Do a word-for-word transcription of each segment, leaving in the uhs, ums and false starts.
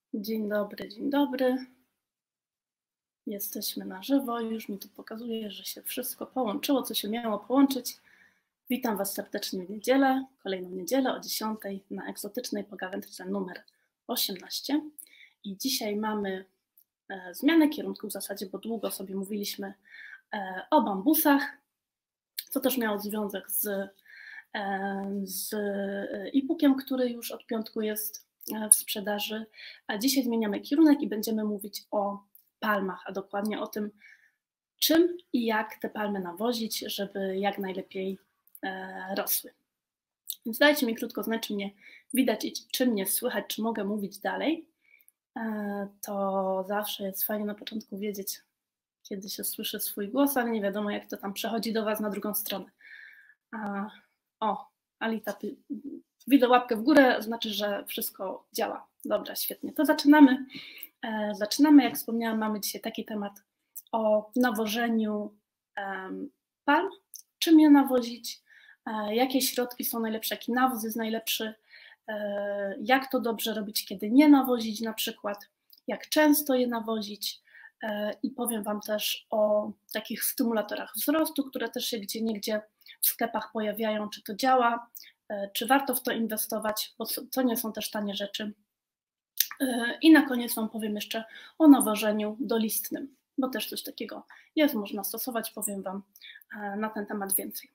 Dzień dobry, dzień dobry. Jesteśmy na żywo, już mi tu pokazuje, że się wszystko połączyło, co się miało połączyć. Witam Was serdecznie w niedzielę, kolejną niedzielę o dziesiątej na egzotycznej pogawędce numer osiemnaście. I dzisiaj mamy e, zmianę kierunku w zasadzie, bo długo sobie mówiliśmy e, o bambusach, co też miało związek z, e, z e-bookiem, który już od piątku jest w sprzedaży, a dzisiaj zmieniamy kierunek i będziemy mówić o palmach, a dokładnie o tym, czym i jak te palmy nawozić, żeby jak najlepiej e, rosły. Więc dajcie mi krótko znać, czy mnie widać i czy mnie słychać, czy mogę mówić dalej. E, to zawsze jest fajnie na początku wiedzieć, kiedy się słyszy swój głos, ale nie wiadomo, jak to tam przechodzi do Was na drugą stronę. A, o, Alita widzę łapkę w górę, znaczy, że wszystko działa. Dobra, świetnie. To zaczynamy. E, zaczynamy, jak wspomniałam, mamy dzisiaj taki temat o nawożeniu um, palm. Czym je nawozić, e, jakie środki są najlepsze, jaki nawóz jest najlepszy, e, jak to dobrze robić, kiedy nie nawozić na przykład, jak często je nawozić e, i powiem Wam też o takich stymulatorach wzrostu, które też się gdzieniegdzie w sklepach pojawiają, czy to działa, czy warto w to inwestować, bo to nie są też tanie rzeczy. I na koniec Wam powiem jeszcze o nawożeniu dolistnym, bo też coś takiego jest, można stosować, powiem Wam na ten temat więcej.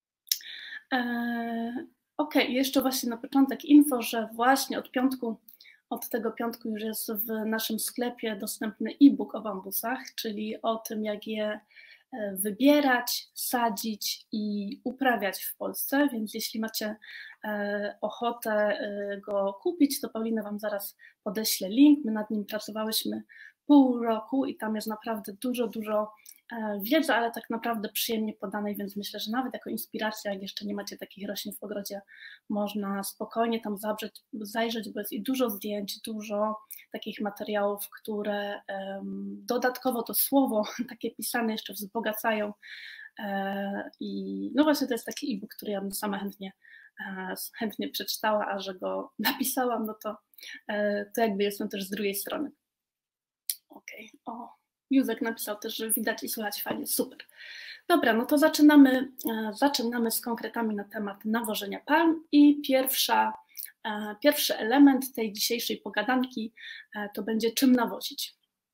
Ok, jeszcze właśnie na początek info, że właśnie od piątku, od tego piątku już jest w naszym sklepie dostępny e-book o bambusach, czyli o tym, jak je wybierać, sadzić i uprawiać w Polsce, więc jeśli macie ochotę go kupić, to Paulina Wam zaraz podeślę link. My nad nim pracowałyśmy pół roku i tam jest naprawdę dużo, dużo wiedzy, ale tak naprawdę przyjemnie podanej, więc myślę, że nawet jako inspiracja, jak jeszcze nie macie takich roślin w ogrodzie, można spokojnie tam zajrzeć, zajrzeć bo jest i dużo zdjęć, dużo takich materiałów, które um, dodatkowo to słowo takie pisane jeszcze wzbogacają e, i no właśnie to jest taki e-book, który ja bym sama chętnie, e, chętnie przeczytała, a że go napisałam, no to, e, to jakby jestem też z drugiej strony. Okej, okay. O. Józek napisał też, że widać i słychać fajnie, super. Dobra, no to zaczynamy, zaczynamy z konkretami na temat nawożenia palm i pierwsza, pierwszy element tej dzisiejszej pogadanki to będzie czym nawozić.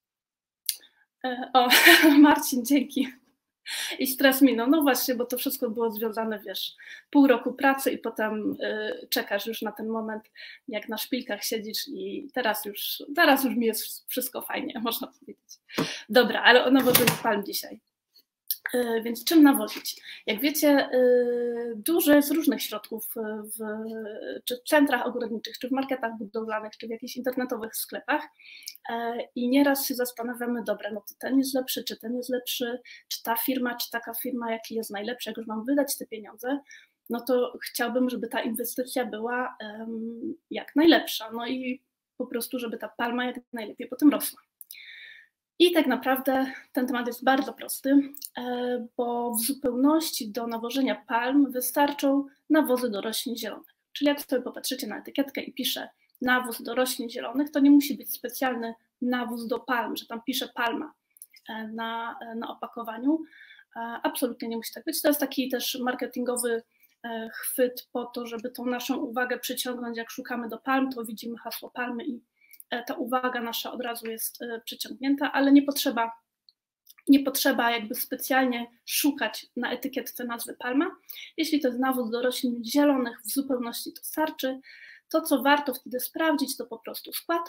O, Marcin, dzięki. I stres minął, no właśnie, bo to wszystko było związane, wiesz, pół roku pracy i potem y, czekasz już na ten moment, jak na szpilkach siedzisz i teraz już, teraz już mi jest wszystko fajnie, można powiedzieć. Dobra, ale o nawożeniu palm dzisiaj. Y, więc czym nawozić? Jak wiecie, y, dużo jest różnych środków w, czy w centrach ogrodniczych, czy w marketach budowlanych, czy w jakichś internetowych sklepach y, i nieraz się zastanawiamy, dobra, no to ten jest lepszy, czy ten jest lepszy, czy ta firma, czy taka firma, jaki jest najlepszy, jak już mam wydać te pieniądze, no to chciałbym, żeby ta inwestycja była um, jak najlepsza, no i po prostu, żeby ta palma jak najlepiej potem rosła. I tak naprawdę ten temat jest bardzo prosty, bo w zupełności do nawożenia palm wystarczą nawozy do roślin zielonych. Czyli jak sobie popatrzycie na etykietkę i pisze nawóz do roślin zielonych, to nie musi być specjalny nawóz do palm, że tam pisze palma na, na opakowaniu. Absolutnie nie musi tak być. To jest taki też marketingowy chwyt po to, żeby tą naszą uwagę przyciągnąć. Jak szukamy do palm, to widzimy hasło palmy i ta uwaga nasza od razu jest przyciągnięta, ale nie potrzeba, nie potrzeba jakby specjalnie szukać na etykietce nazwy palma. Jeśli to jest nawóz do roślin zielonych, w zupełności to starczy. To, co warto wtedy sprawdzić, to po prostu skład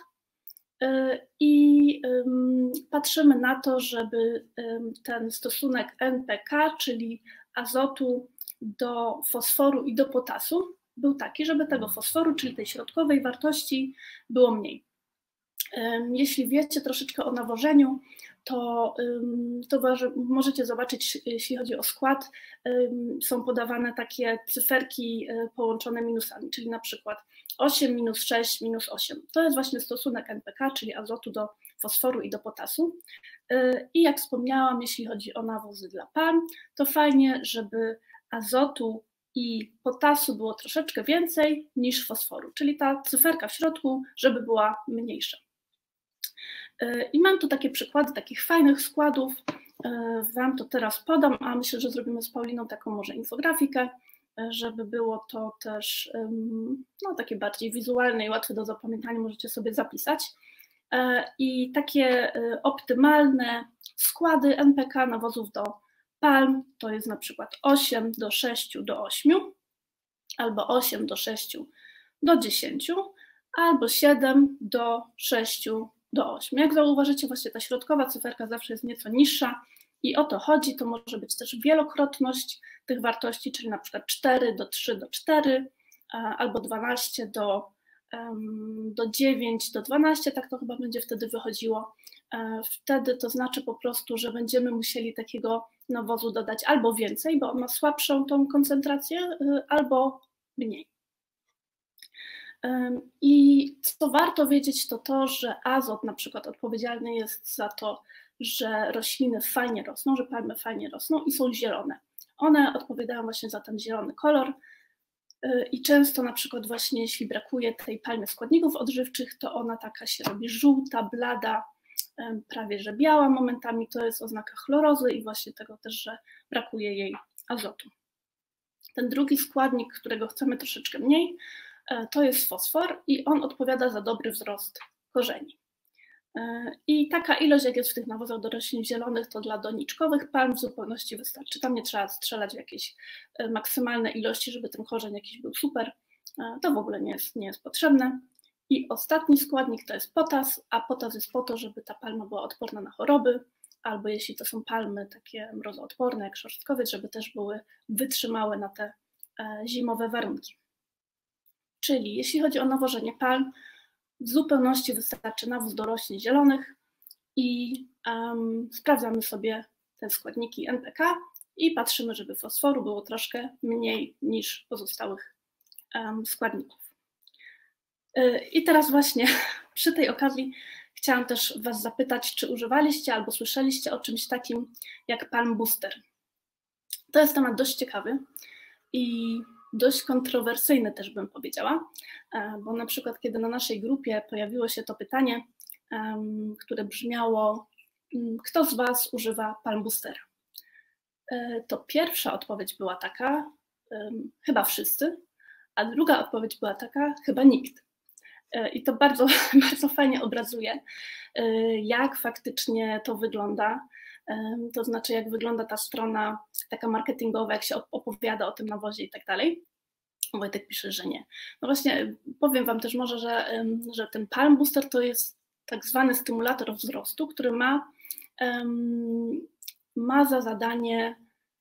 i patrzymy na to, żeby ten stosunek N P K, czyli azotu do fosforu i do potasu, był taki, żeby tego fosforu, czyli tej środkowej wartości było mniej. Jeśli wiecie troszeczkę o nawożeniu, to, to możecie zobaczyć, jeśli chodzi o skład, są podawane takie cyferki połączone minusami, czyli na przykład osiem minus sześć minus osiem. To jest właśnie stosunek N P K, czyli azotu do fosforu i do potasu. I jak wspomniałam, jeśli chodzi o nawozy dla palm, to fajnie, żeby azotu i potasu było troszeczkę więcej niż fosforu, czyli ta cyferka w środku, żeby była mniejsza. I mam tu takie przykłady takich fajnych składów. Wam to teraz podam, a myślę, że zrobimy z Pauliną taką może infografikę, żeby było to też no, takie bardziej wizualne i łatwe do zapamiętania, możecie sobie zapisać. I takie optymalne składy N P K nawozów do palm to jest na przykład osiem do sześciu do ośmiu, albo osiem do sześciu do dziesięciu, albo siedem do sześciu do ośmiu. Jak zauważycie, właśnie ta środkowa cyferka zawsze jest nieco niższa i o to chodzi. To może być też wielokrotność tych wartości, czyli na przykład cztery do trzy do czterech, albo dwanaście do, do dziewięciu do dwunastu, tak to chyba będzie wtedy wychodziło. Wtedy to znaczy po prostu, że będziemy musieli takiego nawozu dodać albo więcej, bo on ma słabszą tą koncentrację, albo mniej. I co warto wiedzieć, to to, że azot na przykład odpowiedzialny jest za to, że rośliny fajnie rosną, że palmy fajnie rosną i są zielone. One odpowiadają właśnie za ten zielony kolor i często na przykład właśnie jeśli brakuje tej palmy składników odżywczych, to ona taka się robi żółta, blada, prawie że biała momentami, to jest oznaka chlorozy i właśnie tego też, że brakuje jej azotu. Ten drugi składnik, którego chcemy troszeczkę mniej, to jest fosfor i on odpowiada za dobry wzrost korzeni. I taka ilość, jak jest w tych nawozach do roślin zielonych, to dla doniczkowych palm w zupełności wystarczy. Tam nie trzeba strzelać w jakieś maksymalne ilości, żeby ten korzeń jakiś był super. To w ogóle nie jest, nie jest potrzebne. I ostatni składnik to jest potas, a potas jest po to, żeby ta palma była odporna na choroby, albo jeśli to są palmy takie mrozoodporne jak szorstkowiec, żeby też były wytrzymałe na te zimowe warunki. Czyli jeśli chodzi o nawożenie palm, w zupełności wystarczy nawóz do roślin zielonych i um, sprawdzamy sobie te składniki N P K i patrzymy, żeby fosforu było troszkę mniej niż pozostałych um, składników. Yy, I teraz właśnie przy tej okazji chciałam też Was zapytać, czy używaliście albo słyszeliście o czymś takim jak Palm Booster. To jest temat dość ciekawy i dość kontrowersyjny też bym powiedziała, bo na przykład kiedy na naszej grupie pojawiło się to pytanie, które brzmiało, kto z Was używa Palm Boostera? To pierwsza odpowiedź była taka, chyba wszyscy, a druga odpowiedź była taka, chyba nikt. I to bardzo, bardzo fajnie obrazuje, jak faktycznie to wygląda, to znaczy jak wygląda ta strona taka marketingowa, jak się opowiada o tym nawozie i tak dalej. Wojtek pisze, że nie. No właśnie powiem Wam też może, że, że ten Palm Booster to jest tak zwany stymulator wzrostu, który ma, ma za zadanie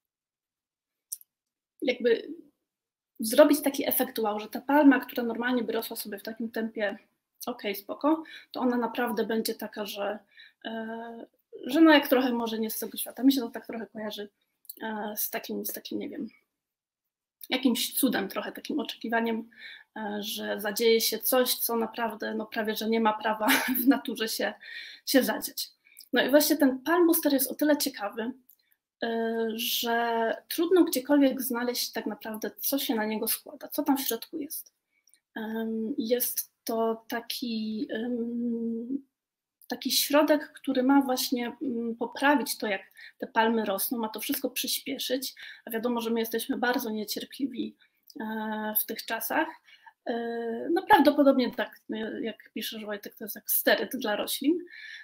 jakby zrobić taki efekt wow, że ta palma, która normalnie by rosła sobie w takim tempie ok, spoko, to ona naprawdę będzie taka, że, że no jak trochę może nie z tego świata. Mi się to tak trochę kojarzy z takim, z takim, nie wiem, jakimś cudem, trochę takim oczekiwaniem, że zadzieje się coś, co naprawdę no prawie, że nie ma prawa w naturze się, się zadzieć. No i właśnie ten Palm Booster jest o tyle ciekawy, że trudno gdziekolwiek znaleźć tak naprawdę, co się na niego składa, co tam w środku jest. Jest to taki, taki środek, który ma właśnie poprawić to, jak te palmy rosną, ma to wszystko przyspieszyć, a wiadomo, że my jesteśmy bardzo niecierpliwi w tych czasach. No prawdopodobnie tak, jak piszesz Wojtek, to jest jak steryt dla roślin.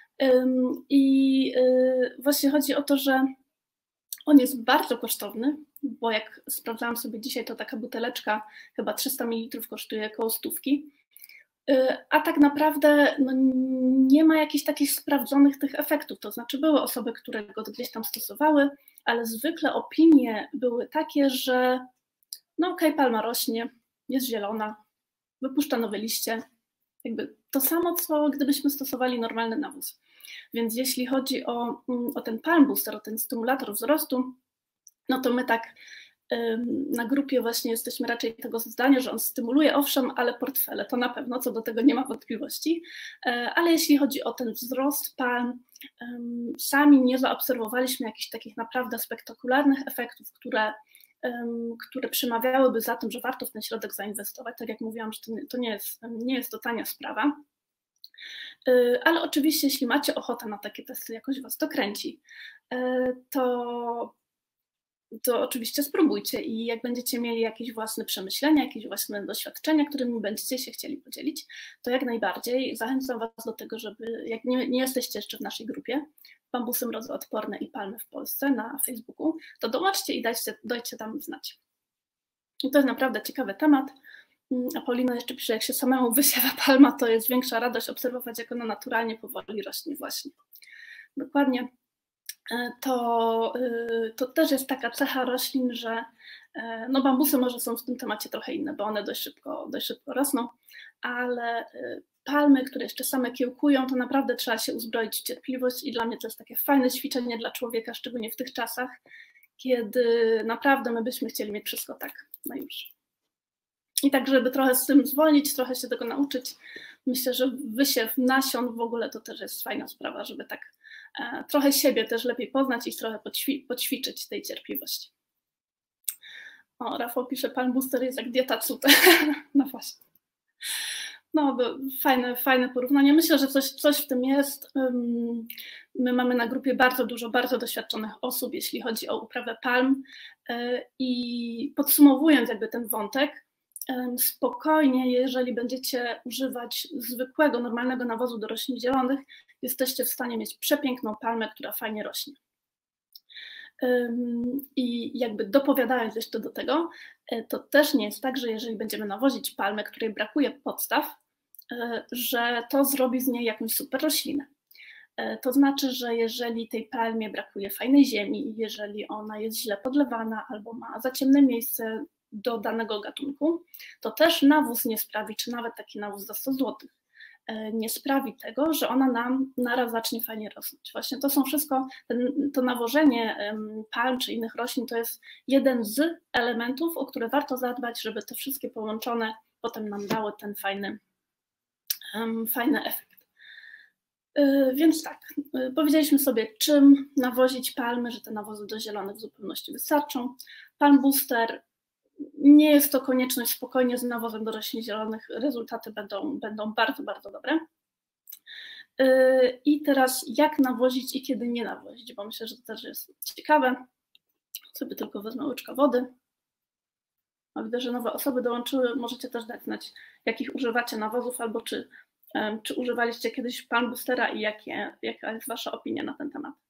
I właśnie chodzi o to, że on jest bardzo kosztowny, bo jak sprawdzałam sobie dzisiaj, to taka buteleczka chyba trzysta mililitrów kosztuje około stówki, a tak naprawdę no, nie ma jakichś takich sprawdzonych tych efektów, to znaczy były osoby, które go gdzieś tam stosowały, ale zwykle opinie były takie, że no okej, okay, palma rośnie, jest zielona, wypuszcza nowe liście, jakby to samo, co gdybyśmy stosowali normalny nawóz. Więc jeśli chodzi o, o ten Palm Booster, o ten stymulator wzrostu, no to my tak na grupie właśnie jesteśmy raczej tego zdania, że on stymuluje, owszem, ale portfele, to na pewno, co do tego nie ma wątpliwości, ale jeśli chodzi o ten wzrost palm, sami nie zaobserwowaliśmy jakichś takich naprawdę spektakularnych efektów, które, które przemawiałyby za tym, że warto w ten środek zainwestować. Tak jak mówiłam, że to nie jest, nie jest to tania sprawa. Ale oczywiście, jeśli macie ochotę na takie testy, jakoś Was to kręci, to, to oczywiście spróbujcie i jak będziecie mieli jakieś własne przemyślenia, jakieś własne doświadczenia, którymi będziecie się chcieli podzielić, to jak najbardziej zachęcam Was do tego, żeby, jak nie, nie jesteście jeszcze w naszej grupie Bambusy mrozoodporne i palmy w Polsce na Facebooku, to dołączcie i dajcie, dajcie tam znać. I to jest naprawdę ciekawy temat. A Paulina jeszcze pisze, jak się samemu wysiewa palma, to jest większa radość obserwować, jak ona naturalnie powoli rośnie właśnie. Dokładnie. To, to też jest taka cecha roślin, że no bambusy może są w tym temacie trochę inne, bo one dość szybko, dość szybko rosną, ale palmy, które jeszcze same kiełkują, to naprawdę trzeba się uzbroić w cierpliwość i dla mnie to jest takie fajne ćwiczenie dla człowieka, szczególnie w tych czasach, kiedy naprawdę my byśmy chcieli mieć wszystko tak, no już. I tak, żeby trochę z tym zwolnić, trochę się tego nauczyć, myślę, że wysiew nasion w ogóle to też jest fajna sprawa, żeby tak e, trochę siebie też lepiej poznać i trochę poćwi poćwiczyć tej cierpliwości. O, Rafał pisze, Palm Booster jest jak dieta cud. No właśnie. No, fajne, fajne porównanie. Myślę, że coś, coś w tym jest. My mamy na grupie bardzo dużo, bardzo doświadczonych osób, jeśli chodzi o uprawę palm. I podsumowując jakby ten wątek, spokojnie, jeżeli będziecie używać zwykłego, normalnego nawozu do roślin zielonych, jesteście w stanie mieć przepiękną palmę, która fajnie rośnie. I jakby dopowiadając jeszcze do tego, to też nie jest tak, że jeżeli będziemy nawozić palmę, której brakuje podstaw, że to zrobi z niej jakąś super roślinę. To znaczy, że jeżeli tej palmie brakuje fajnej ziemi, jeżeli ona jest źle podlewana albo ma za ciemne miejsce do danego gatunku, to też nawóz nie sprawi, czy nawet taki nawóz za sto złotych, nie sprawi tego, że ona nam naraz zacznie fajnie rosnąć. Właśnie to są wszystko, ten, to nawożenie palm czy innych roślin to jest jeden z elementów, o które warto zadbać, żeby te wszystkie połączone potem nam dały ten fajny, um, fajny efekt. Yy, więc tak, yy, powiedzieliśmy sobie, czym nawozić palmy, że te nawozy do zielonych w zupełności wystarczą. Palm Booster, nie jest to konieczność, spokojnie z nawozem do roślin zielonych rezultaty będą, będą bardzo, bardzo dobre. Yy, I teraz jak nawozić i kiedy nie nawozić, bo myślę, że to też jest ciekawe. Sobie tylko wezmę łyczka wody. A widzę, że nowe osoby dołączyły, możecie też dać znać, jakich używacie nawozów, albo czy, um, czy używaliście kiedyś Palm Boostera i jakie, jaka jest Wasza opinia na ten temat.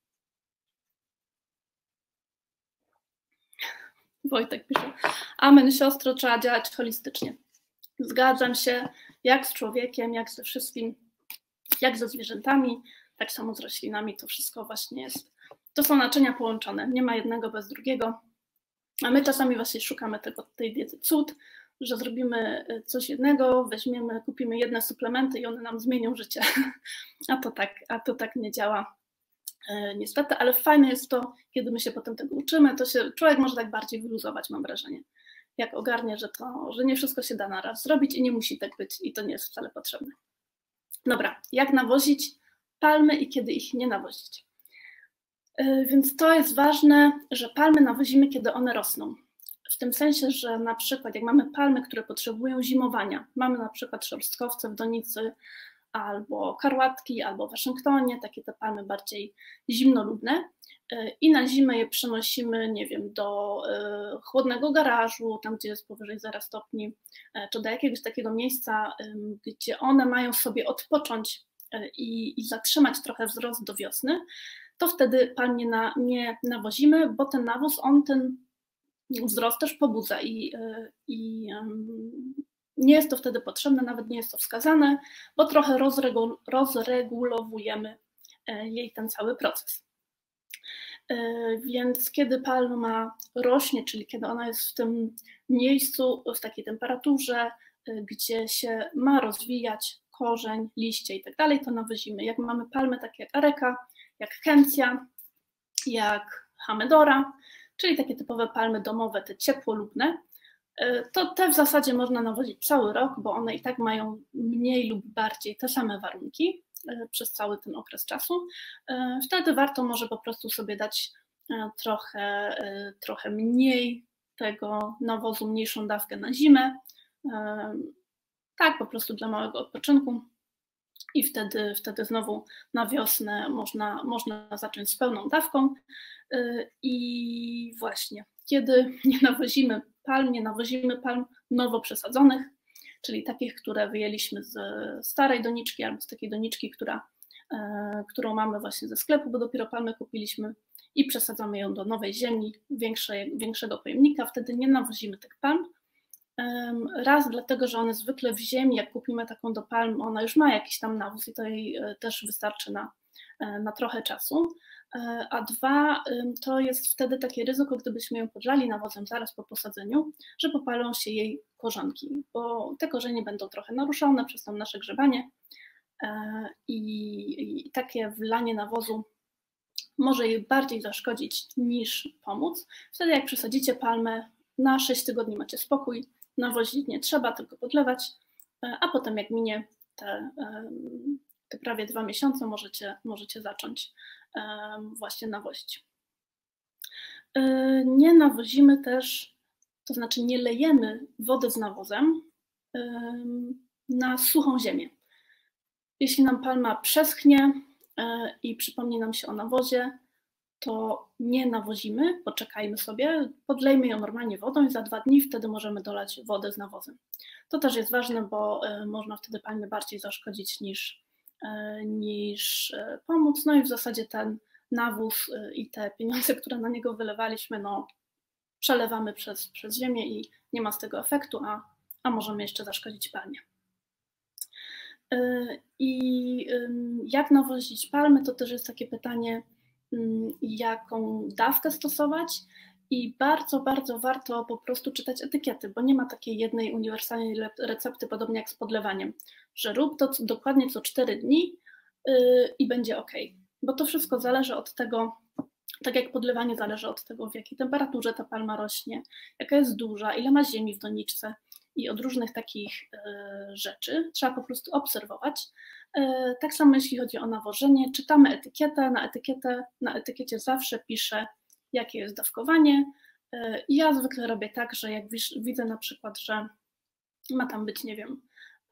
Wojtek pisze, amen siostro, trzeba działać holistycznie. Zgadzam się, jak z człowiekiem, jak ze wszystkim, jak ze zwierzętami, tak samo z roślinami, to wszystko właśnie jest, to są naczynia połączone, nie ma jednego bez drugiego, a my czasami właśnie szukamy tego, tej diety cud, że zrobimy coś jednego, weźmiemy, kupimy jedne suplementy i one nam zmienią życie, a to tak, a to tak nie działa. Niestety, ale fajne jest to, kiedy my się potem tego uczymy, to się człowiek może tak bardziej wyluzować, mam wrażenie, jak ogarnie, że, to, że nie wszystko się da na raz zrobić i nie musi tak być i to nie jest wcale potrzebne. Dobra, jak nawozić palmy i kiedy ich nie nawozić? Więc to jest ważne, że palmy nawozimy, kiedy one rosną. W tym sensie, że na przykład jak mamy palmy, które potrzebują zimowania, mamy na przykład szorstkowce w donicy, albo karłatki, albo w Waszyngtonie, takie te palmy bardziej zimnolubne i na zimę je przenosimy, nie wiem, do chłodnego garażu, tam gdzie jest powyżej zera stopni, czy do jakiegoś takiego miejsca, gdzie one mają sobie odpocząć i, i zatrzymać trochę wzrost do wiosny, to wtedy palm nie, na, nie nawozimy, bo ten nawóz, on ten wzrost też pobudza i, i nie jest to wtedy potrzebne, nawet nie jest to wskazane, bo trochę rozregul rozregulowujemy jej ten cały proces. Więc kiedy palma rośnie, czyli kiedy ona jest w tym miejscu, w takiej temperaturze, gdzie się ma rozwijać korzeń, liście i tak dalej, to nawozimy. Jak mamy palmy takie jak areka, jak kencja, jak hamedora, czyli takie typowe palmy domowe, te ciepłolubne, to te w zasadzie można nawozić cały rok, bo one i tak mają mniej lub bardziej te same warunki przez cały ten okres czasu. Wtedy warto może po prostu sobie dać trochę, trochę mniej tego nawozu, mniejszą dawkę na zimę, tak po prostu dla małego odpoczynku, i wtedy, wtedy znowu na wiosnę można, można zacząć z pełną dawką. I właśnie, kiedy nie nawozimy palm, nie nawozimy palm nowo przesadzonych, czyli takich, które wyjęliśmy z starej doniczki albo z takiej doniczki, która, którą mamy właśnie ze sklepu, bo dopiero palmę kupiliśmy, i przesadzamy ją do nowej ziemi, większej, większego pojemnika, wtedy nie nawozimy tych palm. Raz dlatego, że one zwykle w ziemi, jak kupimy taką do palm, ona już ma jakiś tam nawóz i to jej też wystarczy na, na trochę czasu. A dwa, to jest wtedy takie ryzyko, gdybyśmy ją podlali nawozem zaraz po posadzeniu, że popalą się jej korzonki, bo te korzenie będą trochę naruszone przez to nasze grzebanie i, i takie wlanie nawozu może jej bardziej zaszkodzić niż pomóc. Wtedy jak przesadzicie palmę, na sześć tygodni macie spokój, nawozić nie trzeba, tylko podlewać, a potem jak minie te, te prawie dwa miesiące, możecie, możecie zacząć właśnie nawozić. Nie nawozimy też, to znaczy nie lejemy wody z nawozem na suchą ziemię. Jeśli nam palma przeschnie i przypomni nam się o nawozie, to nie nawozimy, poczekajmy sobie, podlejmy ją normalnie wodą i za dwa dni wtedy możemy dolać wodę z nawozem. To też jest ważne, bo można wtedy palmie bardziej zaszkodzić niż, niż pomóc. No i w zasadzie ten nawóz i te pieniądze, które na niego wylewaliśmy, no przelewamy przez, przez ziemię i nie ma z tego efektu, a, a możemy jeszcze zaszkodzić palmie. I jak nawozić palmy, to też jest takie pytanie, jaką dawkę stosować, i bardzo, bardzo warto po prostu czytać etykiety, bo nie ma takiej jednej uniwersalnej recepty, podobnie jak z podlewaniem, że rób to dokładnie co cztery dni i będzie ok, bo to wszystko zależy od tego, tak jak podlewanie zależy od tego, w jakiej temperaturze ta palma rośnie, jaka jest duża, ile ma ziemi w doniczce i od różnych takich rzeczy trzeba po prostu obserwować. Tak samo jeśli chodzi o nawożenie, czytamy etykietę, na, etykietę, na etykiecie zawsze pisze, jakie jest dawkowanie. I ja zwykle robię tak, że jak widzę na przykład, że ma tam być, nie wiem,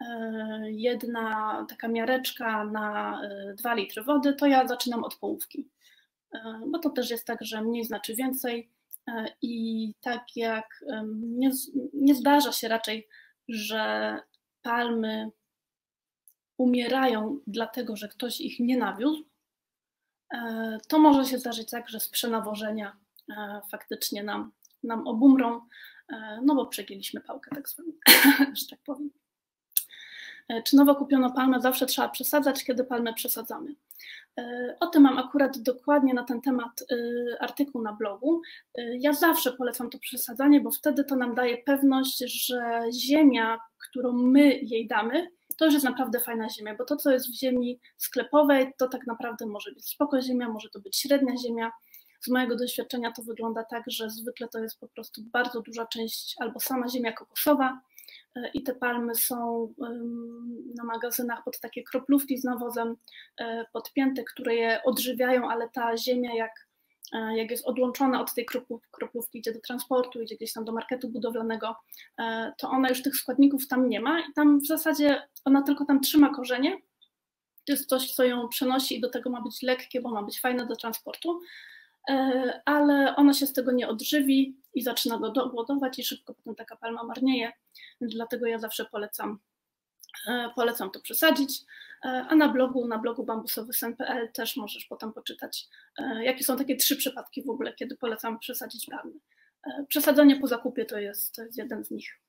jedna taka miareczka na dwa litry wody, to ja zaczynam od połówki, bo to też jest tak, że mniej znaczy więcej i tak jak nie, nie zdarza się raczej, że palmy umierają dlatego, że ktoś ich nie nawiózł, to może się zdarzyć tak, że z przenawożenia faktycznie nam, nam obumrą, no bo przegięliśmy pałkę, tak zwaną, że tak powiem. Czy nowo kupioną palmę zawsze trzeba przesadzać, kiedy palmę przesadzamy? O tym mam akurat dokładnie na ten temat artykuł na blogu. Ja zawsze polecam to przesadzanie, bo wtedy to nam daje pewność, że ziemia, którą my jej damy, to już jest naprawdę fajna ziemia, bo to, co jest w ziemi sklepowej, to tak naprawdę może być spoko ziemia, może to być średnia ziemia. Z mojego doświadczenia to wygląda tak, że zwykle to jest po prostu bardzo duża część albo sama ziemia kokosowa i te palmy są na magazynach pod takie kroplówki z nawozem podpięte, które je odżywiają, ale ta ziemia jak, jak jest odłączona od tej kroplówki, idzie do transportu, idzie gdzieś tam do marketu budowlanego, to ona już tych składników tam nie ma i tam w zasadzie ona tylko tam trzyma korzenie. To jest coś, co ją przenosi i do tego ma być lekkie, bo ma być fajne do transportu, ale ona się z tego nie odżywi i zaczyna go głodować i szybko potem taka palma marnieje, dlatego ja zawsze polecam, polecam to przesadzić, a na blogu, na blogu bambusowy sen kropka p l też możesz potem poczytać, jakie są takie trzy przypadki w ogóle, kiedy polecam przesadzić palmy. Przesadzenie po zakupie to jest, to jest jeden z nich.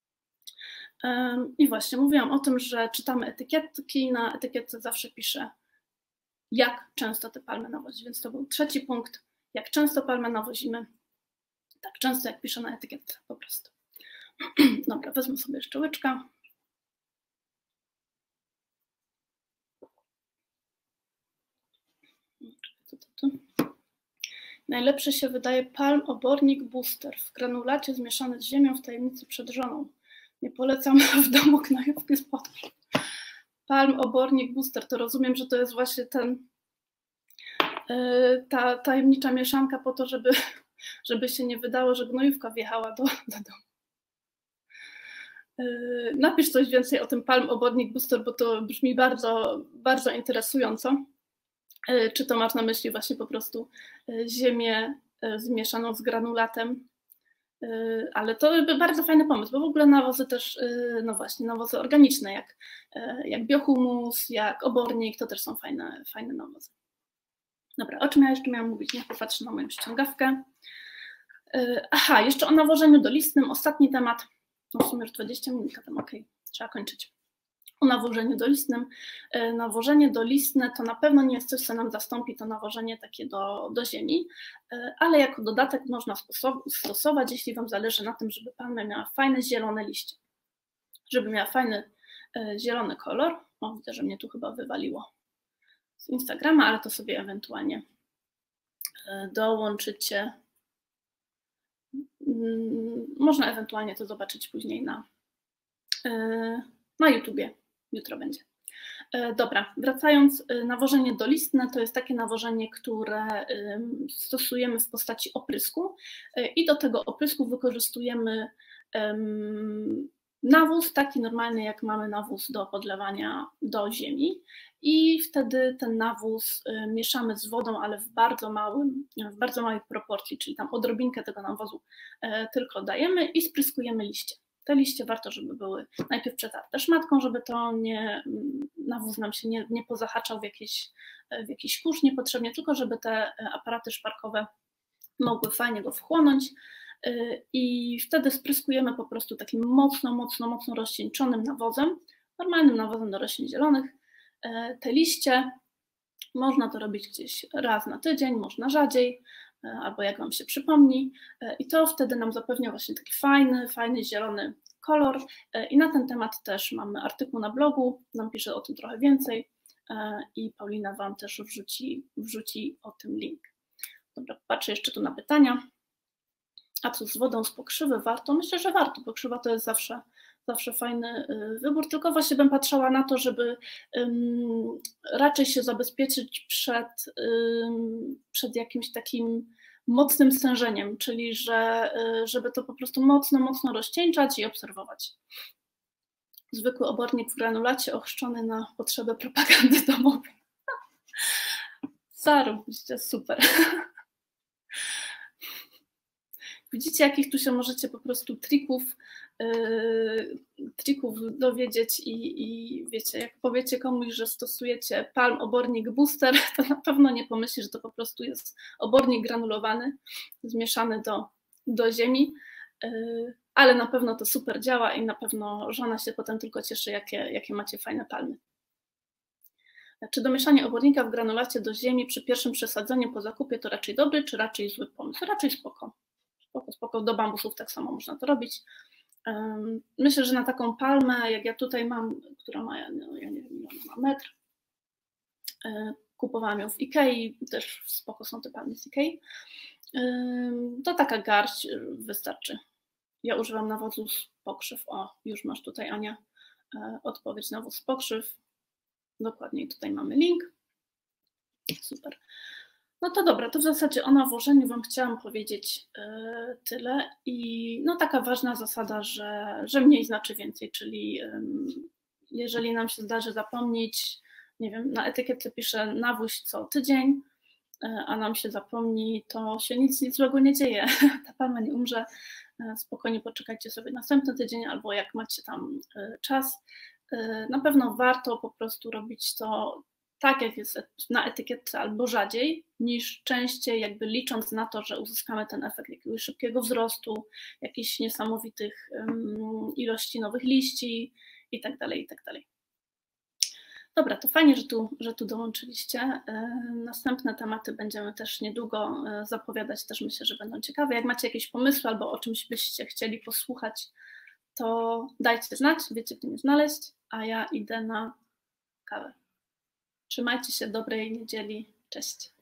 I właśnie mówiłam o tym, że czytamy etykietki, na etykietce zawsze pisze, jak często te palmy nawozić, więc to był trzeci punkt, jak często palmę nawozimy, tak często jak pisze na etykietce po prostu. Dobra, wezmę sobie jeszcze łyczka. Najlepszy się wydaje Palm Obornik Booster w granulacie zmieszany z ziemią w tajemnicy przed żoną. Nie polecam w domu gnojówki z potopu. Palm Obornik Booster, to rozumiem, że to jest właśnie ten, ta tajemnicza mieszanka po to, żeby, żeby się nie wydało, że gnojówka wjechała do, do domu. Napisz coś więcej o tym Palm Obornik Booster, bo to brzmi bardzo, bardzo interesująco. Czy to masz na myśli właśnie po prostu ziemię zmieszaną z granulatem? Ale to by bardzo fajny pomysł, bo w ogóle nawozy też, no właśnie, nawozy organiczne, jak, jak biohumus, jak obornik, to też są fajne, fajne nawozy. Dobra, o czym ja jeszcze miałam mówić? Niech popatrzę na moją ściągawkę. Aha, jeszcze o nawożeniu dolistnym, ostatni temat. No w sumie już dwadzieścia minut, tam ok, trzeba kończyć. O nawożeniu dolistnym. Nawożenie dolistne to na pewno nie jest coś, co nam zastąpi to nawożenie takie do, do ziemi, ale jako dodatek można stosować, jeśli Wam zależy na tym, żeby palma miała fajne zielone liście, żeby miała fajny zielony kolor. O, widzę, że mnie tu chyba wywaliło z Instagrama, ale to sobie ewentualnie dołączycie. Można ewentualnie to zobaczyć później na, na YouTubie. Jutro będzie. Dobra, wracając, nawożenie dolistne to jest takie nawożenie, które stosujemy w postaci oprysku i do tego oprysku wykorzystujemy nawóz taki normalny, jak mamy nawóz do podlewania do ziemi i wtedy ten nawóz mieszamy z wodą, ale w bardzo małym, w bardzo małej proporcji, czyli tam odrobinkę tego nawozu tylko dajemy i spryskujemy liście. Te liście warto, żeby były najpierw przetarte szmatką, żeby to nie, nawóz nam się nie, nie pozahaczał w jakiś, w jakiś kurz niepotrzebnie, tylko żeby te aparaty szparkowe mogły fajnie go wchłonąć i wtedy spryskujemy po prostu takim mocno, mocno, mocno rozcieńczonym nawozem, normalnym nawozem do roślin zielonych. Te liście można to robić gdzieś raz na tydzień, można rzadziej, albo jak Wam się przypomni i to wtedy nam zapewnia właśnie taki fajny, fajny zielony kolor i na ten temat też mamy artykuł na blogu, nam pisze o tym trochę więcej i Paulina Wam też wrzuci, wrzuci o tym link. Dobra, patrzę jeszcze tu na pytania. A co z wodą z pokrzywy warto? Myślę, że warto, pokrzywa to jest zawsze, zawsze fajny wybór, tylko właśnie bym patrzała na to, żeby um, raczej się zabezpieczyć przed, um, przed jakimś takim mocnym stężeniem, czyli że, żeby to po prostu mocno, mocno rozcieńczać i obserwować. Zwykły obornik w granulacie ochrzczony na potrzebę propagandy domowej. Zarobiście, super. Widzicie, jakich tu się możecie po prostu trików, yy, trików dowiedzieć i, i wiecie, jak powiecie komuś, że stosujecie Palm Obornik Booster, to na pewno nie pomyśli, że to po prostu jest obornik granulowany, zmieszany do, do ziemi, yy, ale na pewno to super działa i na pewno żona się potem tylko cieszy, jakie, jakie macie fajne palmy. Czy domieszanie obornika w granulacie do ziemi przy pierwszym przesadzeniu po zakupie to raczej dobry, czy raczej zły pomysł? Raczej spoko. Spoko, spoko. Do bambusów tak samo można to robić. Myślę, że na taką palmę, jak ja tutaj mam, która ma, no, ja nie wiem, ma metr, kupowałam ją w Ikei, też spoko są te palmy z Ikei, to taka garść wystarczy. Ja używam nawozu z pokrzyw. O, już masz tutaj, Ania, odpowiedź, nawóz z pokrzyw. Dokładnie tutaj mamy link. Super. No to dobra, to w zasadzie o nawożeniu Wam chciałam powiedzieć yy, tyle i no taka ważna zasada, że, że mniej znaczy więcej, czyli yy, jeżeli nam się zdarzy zapomnieć, nie wiem, na etykietce pisze nawóź co tydzień, yy, a nam się zapomni, to się nic, nic złego nie dzieje, ta palma nie umrze, yy, spokojnie poczekajcie sobie następny tydzień albo jak macie tam yy, czas. Na pewno warto po prostu robić to tak, jak jest na etykietce, albo rzadziej, niż częściej, jakby licząc na to, że uzyskamy ten efekt jakiegoś szybkiego wzrostu, jakichś niesamowitych um, ilości nowych liści i tak dalej, i tak dalej. Dobra, to fajnie, że tu, że tu dołączyliście. Następne tematy będziemy też niedługo zapowiadać, też myślę, że będą ciekawe. Jak macie jakieś pomysły albo o czymś byście chcieli posłuchać, to dajcie znać, wiecie, gdzie mnie znaleźć, a ja idę na kawę. Trzymajcie się, dobrej niedzieli, cześć.